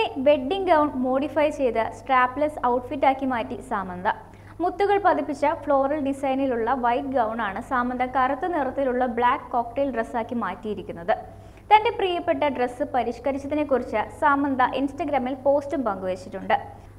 Wedding gown modify ചെയ്ത് strapless ഔട്ട്ഫിറ്റാക്കി മാറ്റി സാമന്ത. മുത്തുകൾ പതിപ്പിച്ച ഫ്ലോറൽ ഡിസൈനിലുള്ള വൈറ്റ് ഗൗണാണ് സാമന്ത കറുത്ത നിറത്തിലുള്ള ബ്ലാക്ക് കോക്ടെയിൽ ഡ്രസ്സാക്കി മാറ്റിയിരിക്കുന്നത്. തന്റെ പ്രിയപ്പെട്ട ഡ്രസ്സ് പരിഷ്കരിച്ചതിനെക്കുറിച്ച് സാമന്ത ഇൻസ്റ്റഗ്രാമിൽ പോസ്റ്റും പങ്കുവച്ചിട്ടുണ്ട്.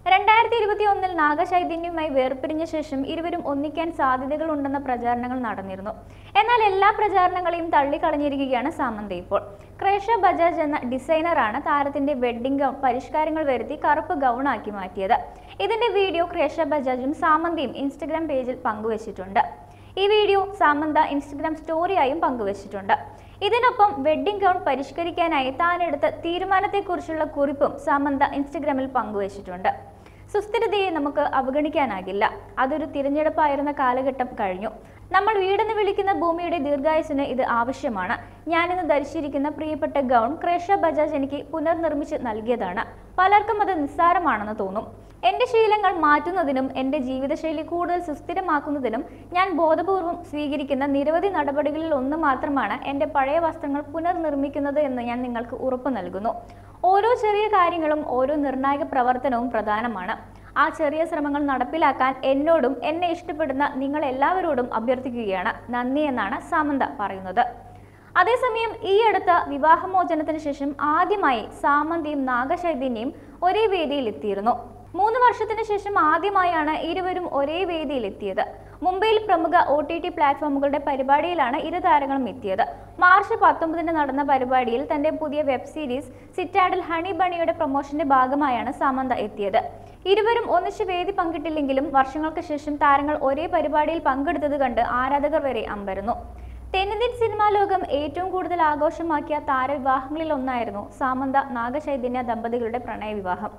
2021 നാഗചൈതന്യവുമായി വേർപിരിഞ്ഞ ശേഷം ഇരുവരും ഒന്നിക്കാൻ സാധ്യതകളുണ്ടെന്ന പ്രചാരണങ്ങൾ നടന്നിരുന്നു. എന്നാൽ എല്ലാ പ്രചാരണങ്ങളെയും തള്ളിക്കളഞ്ഞിരിക്കുകയാണ് സാമന്ത ഇപ്പോൾ. ക്രേഷ ബജാജ് എന്ന ഡിസൈനറാണ് താരത്തിന്റെ വെഡ്ഡിംഗ് ഗൗൺ പരിഷ്കാരങ്ങൾ വരുത്തി കറുപ്പ് ഗൗണാക്കി മാറ്റിയത്. ഇതിന്റെ വീഡിയോ ക്രേഷ ബജാജും സാമന്തയും ഇൻസ്റ്റഗ്രാം പേജിൽ പങ്കുവച്ചിട്ടുണ്ട്. ഈ വീഡിയോ സാമന്ത ഇൻസ്റ്റഗ്രാം സ്റ്റോറിയായും പങ്കുവച്ചിട്ടുണ്ട്. ഇതിനൊപ്പം വെഡ്ഡിംഗ് ഗൗൺ പരിഷ്കരിക്കാനായി താനെടുത്ത തീരുമാനത്തെക്കുറിച്ചുള്ള കുറിപ്പും സാമന്ത ഇൻസ്റ്റഗ്രാമിൽ പങ്കുവച്ചിട്ടുണ്ട്. സുസ്ഥിരതയെ നമുക്ക് അവഗണിക്കാനാകില്ല. അതൊരു തിരഞ്ഞെടുപ്പായിരുന്ന കാലഘട്ടം കഴിഞ്ഞു. നമ്മൾ വീടെന്ന് വിളിക്കുന്ന ഭൂമിയുടെ ദീർഘായുസിന് ഇത് ആവശ്യമാണ്. ഞാനിന്ന് ധരിച്ചിരിക്കുന്ന പ്രിയപ്പെട്ട ഗൗൺ ക്രേഷ ബജാജ് എനിക്ക് പുനർനിർമ്മിച്ച് നൽകിയതാണ്. പലർക്കും അത് നിസ്സാരമാണെന്ന് തോന്നും. എന്റെ ശീലങ്ങൾ മാറ്റുന്നതിനും എന്റെ ജീവിതശൈലി കൂടുതൽ സുസ്ഥിരമാക്കുന്നതിനും ഞാൻ ബോധപൂർവം സ്വീകരിക്കുന്ന നിരവധി നടപടികളിൽ ഒന്ന് മാത്രമാണ് എന്റെ പഴയ വസ്ത്രങ്ങൾ പുനർനിർമ്മിക്കുന്നത് എന്ന് ഞാൻ നിങ്ങൾക്ക് ഉറപ്പ് നൽകുന്നു. ഓരോ ചെറിയ കാര്യങ്ങളും ഓരോ നിർണായക പ്രവർത്തനവും പ്രധാനമാണ്. ആ ചെറിയ ശ്രമങ്ങൾ നടപ്പിലാക്കാൻ എന്നോടും എന്നെ ഇഷ്ടപ്പെടുന്ന നിങ്ങൾ എല്ലാവരോടും അഭ്യർത്ഥിക്കുകയാണ്. നന്ദി എന്നാണ് സാമന്ത പറയുന്നത്. അതേസമയം ഈ അടുത്ത വിവാഹമോചനത്തിന് ശേഷം ആദ്യമായി സാമന്തയും നാഗചൈതന്യയും ഒരേ വേദിയിൽ എത്തിയിരുന്നു. 3 വർഷത്തിന് ശേഷം ആദ്യമായാണ് ഇരുവരും ഒരേ വേദിയിൽ എത്തിയത്. മുംബൈയിൽ പ്രമുഖ OTT പ്ലാറ്റ്ഫോമുകളുടെ പരിപാടിയിലാണ് ഇരു താരങ്ങളും എത്തിയത്. മാർച്ച് 19 നടന്ന പരിപാടിയിൽ തന്റെ പുതിയ വെബ് സീരീസ് സിറ്റാഡൽ ഹണി ബണിയുടെ പ്രൊമോഷന്റെ ഭാഗമായാണ് സാമന്ത എത്തിയത്. ഇരുവരും ഒന്നിച്ച് വേദി പങ്കിട്ടില്ലെങ്കിലും വർഷങ്ങൾക്ക് ശേഷം താരങ്ങൾ ഒരേ പരിപാടിയിൽ പങ്കെടുത്തത് കണ്ട് ആരാധകർ വരെ അമ്പരന്നു. തെന്നിന്ത്യൻ സിനിമാ ലോകം ഏറ്റവും കൂടുതൽ ആഘോഷമാക്കിയ താരവിവാഹങ്ങളിൽ ഒന്നായിരുന്നു സാമന്ത നാഗചൈതന്യ ദമ്പതികളുടെ പ്രണയവിവാഹം.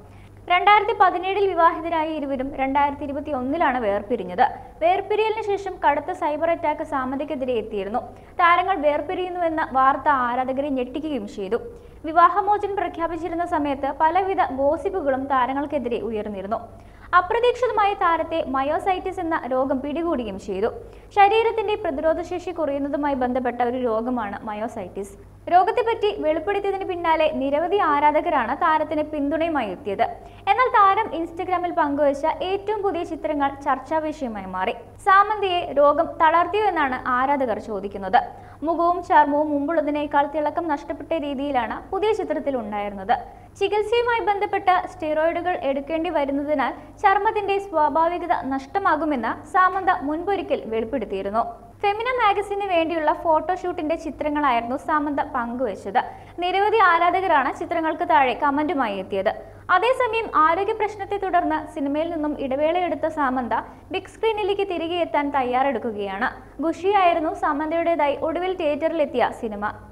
2017 വിവാഹിതരായ ഇരുവരും 2021 വേർപിരിഞ്ഞത്. വേർപിരിയലിന് ശേഷം കടുത്ത സൈബർ അറ്റാക്ക് സാമന്തയ്ക്കെതിരെ എത്തിയിരുന്നു. താരങ്ങൾ വേർപിരിയുന്നുവെന്ന വാർത്ത ആരാധകരെ ഞെട്ടിക്കുകയും ചെയ്തു. വിവാഹമോചനം പ്രഖ്യാപിച്ചിരുന്ന സമയത്ത് പലവിധ ഗോസിപ്പുകളും താരങ്ങൾക്കെതിരെ ഉയർന്നിരുന്നു. അപ്രതീക്ഷിതമായി താരത്തെ മയോസൈറ്റിസ് എന്ന രോഗം പിടികൂടുകയും ചെയ്തു. ശരീരത്തിന്റെ പ്രതിരോധശേഷി കുറയുന്നതുമായി ബന്ധപ്പെട്ട ഒരു രോഗമാണ് മയോസൈറ്റിസ്. രോഗത്തെപ്പറ്റി വെളിപ്പെടുത്തിയതിന് പിന്നാലെ നിരവധി ആരാധകരാണ് താരത്തിന് പിന്തുണയുമായി എത്തിയത്. എന്നാൽ താരം ഇൻസ്റ്റഗ്രാമിൽ പങ്കുവച്ച ഏറ്റവും പുതിയ ചിത്രങ്ങൾ ചർച്ചാ വിഷയമായി മാറി. സാമന്തയെ രോഗം തളർത്തിയോ എന്നാണ് ആരാധകർ ചോദിക്കുന്നത്. മുഖവും ചർമ്മവും മുമ്പുള്ളതിനേക്കാൾ തിളക്കം നഷ്ടപ്പെട്ട രീതിയിലാണ് പുതിയ ചിത്രത്തിൽ ഉണ്ടായിരുന്നത്. ചികിത്സയുമായി ബന്ധപ്പെട്ട സ്റ്റിറോയിഡുകൾ എടുക്കേണ്ടി വരുന്നതിനാൽ ചർമ്മത്തിന്റെ സ്വാഭാവികത നഷ്ടമാകുമെന്ന് സാമന്ത മുൻപൊരിക്കൽ വെളിപ്പെടുത്തിയിരുന്നു. ഫെമിന മാഗസിന് വേണ്ടിയുള്ള ഫോട്ടോഷൂട്ടിന്റെ ചിത്രങ്ങളായിരുന്നു സാമന്ത പങ്കുവച്ചത്. നിരവധി ആരാധകരാണ് ചിത്രങ്ങൾക്ക് താഴെ കമന്റുമായി എത്തിയത്. അതേസമയം ആരോഗ്യ പ്രശ്നത്തെ തുടർന്ന് സിനിമയിൽ നിന്നും ഇടവേളയെടുത്ത സാമന്ത ബിഗ് സ്ക്രീനിലേക്ക് തിരികെ എത്താൻ തയ്യാറെടുക്കുകയാണ്. ഖുഷിയായിരുന്നു സാമന്തയുടേതായി ഒടുവിൽ തിയേറ്ററിലെത്തിയ സിനിമ.